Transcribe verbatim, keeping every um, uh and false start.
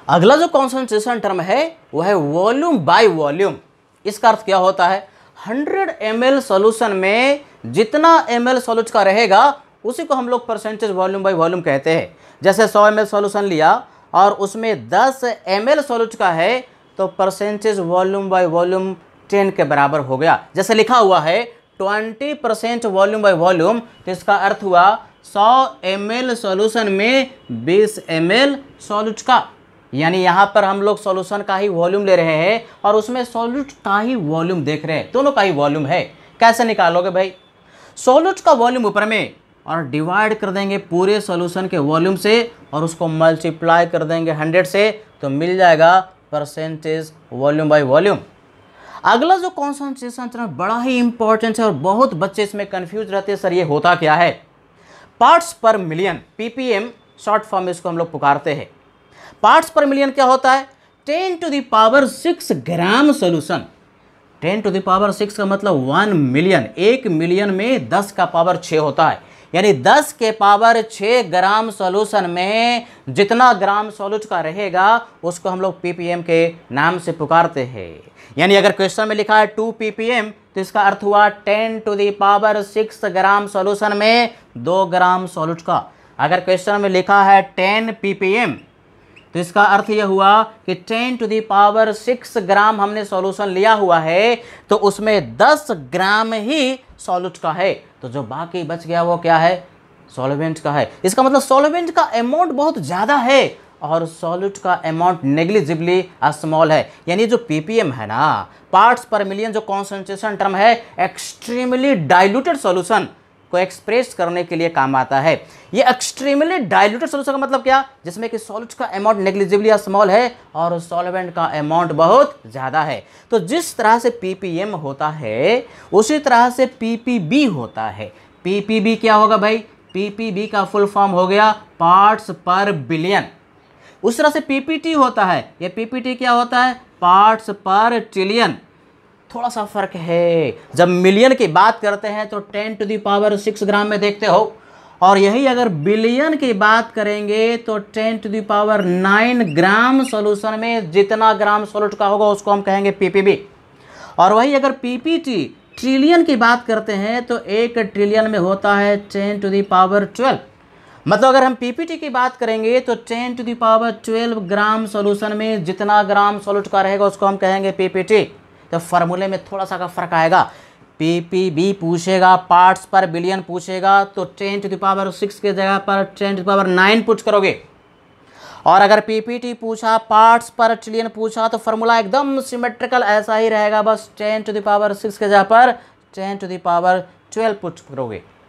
अगला जो concentration term है वह है वॉल्यूम बाय वॉल्यूम। इसका अर्थ क्या होता है, हंड्रेड एम एल सोल्यूशन में जितना एम एल सोल्यूट का रहेगा उसी को हम लोग परसेंटेज वॉल्यूम बाय वॉल्यूम कहते हैं। जैसे सौ एम एल सोल्यूशन लिया और उसमें दस एम एल सोल्यूट का है तो percentage volume by volume ten के बराबर हो गया। जैसे लिखा हुआ है twenty percent volume by volume, तो इसका अर्थ हुआ सौ एम एल सोल्यूशन में बीस एम एल सोल्यूट का, यानी यहाँ पर हम लोग सॉल्यूशन का ही वॉल्यूम ले रहे हैं और उसमें सॉल्यूट का ही वॉल्यूम देख रहे हैं, दोनों का ही वॉल्यूम है। कैसे निकालोगे भाई, सॉल्यूट का वॉल्यूम ऊपर में और डिवाइड कर देंगे पूरे सॉल्यूशन के वॉल्यूम से और उसको मल्टीप्लाई कर देंगे हंड्रेड से, तो मिल जाएगा परसेंटेज वॉल्यूम बाय वॉल्यूम। अगला जो कॉन्सेंट्रेशन टर्म बड़ा ही इंपॉर्टेंट है और बहुत बच्चे इसमें कंफ्यूज रहते हैं, सर ये होता क्या है। पार्ट्स पर मिलियन, पीपीएम शॉर्ट फॉर्म इसको हम लोग पुकारते हैं। पार्ट्स पर मिलियन क्या होता है, ten to the power six gram solution. Ten to the power six का मतलब वन मिलियन, एक मिलियन में दस का पावर छः होता है, यानी दस के पावर छः ग्राम सॉल्यूशन में जितना ग्राम सॉल्यूट का रहेगा उसको हम लोग पीपीएम के नाम से पुकारते हैं। यानी अगर क्वेश्चन में लिखा है टू पीपीएम तो इसका अर्थ हुआ ten to the power six gram solution में दो ग्राम सॉल्यूट का। अगर क्वेश्चन में लिखा है टेन पीपीएम तो इसका अर्थ यह हुआ कि ten to the power six gram हमने सॉल्यूशन लिया हुआ है तो उसमें दस ग्राम ही सॉल्यूट का है, तो जो बाकी बच गया वो क्या है, सॉल्वेंट का है। इसका मतलब सॉल्वेंट का अमाउंट बहुत ज़्यादा है और सॉल्यूट का अमाउंट नेग्लिजिबली स्मॉल है। यानी जो पीपीएम है ना, पार्ट्स पर मिलियन जो कॉन्सेंट्रेशन टर्म है, एक्सट्रीमली डाइल्यूटेड सॉल्यूशन को एक्सप्रेस करने के लिए काम आता है। ये एक्सट्रीमली डाइल्यूटेड सॉल्यूशन का मतलब क्या, जिसमें कि सॉल्यूट का अमाउंट नेग्लिजिबली स्मॉल है और सॉल्वेंट का अमाउंट बहुत ज़्यादा है। तो जिस तरह से पीपीएम होता है उसी तरह से पीपीबी होता है। पीपीबी क्या होगा भाई, पीपीबी का फुल फॉर्म हो गया पार्ट्स पर बिलियन। उस तरह से पीपीटी होता है, ये पीपीटी क्या होता है, पार्ट्स पर ट्रिलियन। थोड़ा सा फर्क है, जब मिलियन की बात करते हैं तो ten to the power six gram में देखते हो और यही अगर बिलियन की बात करेंगे तो ten to the power nine gram solution में जितना ग्राम सॉल्यूट का होगा उसको हम कहेंगे पीपीबी। और वही अगर पीपीटी ट्रिलियन की बात करते हैं तो एक ट्रिलियन में होता है ten to the power twelve. मतलब अगर हम पीपीटी की बात करेंगे तो ten to the power twelve gram solution में जितना ग्राम सॉल्यूट का रहेगा उसको हम कहेंगे पीपीटी। तो फार्मूले में थोड़ा सा का फर्क आएगा, पीपीबी पूछेगा पार्ट्स पर बिलियन पूछेगा तो ten to the power six के जगह पर ten to the power nine put करोगे, और अगर पीपीटी पूछा पार्ट्स पर ट्रिलियन पूछा तो फार्मूला एकदम सिमेट्रिकल ऐसा ही रहेगा, बस ten to the power six के जगह पर ten to the power twelve put करोगे।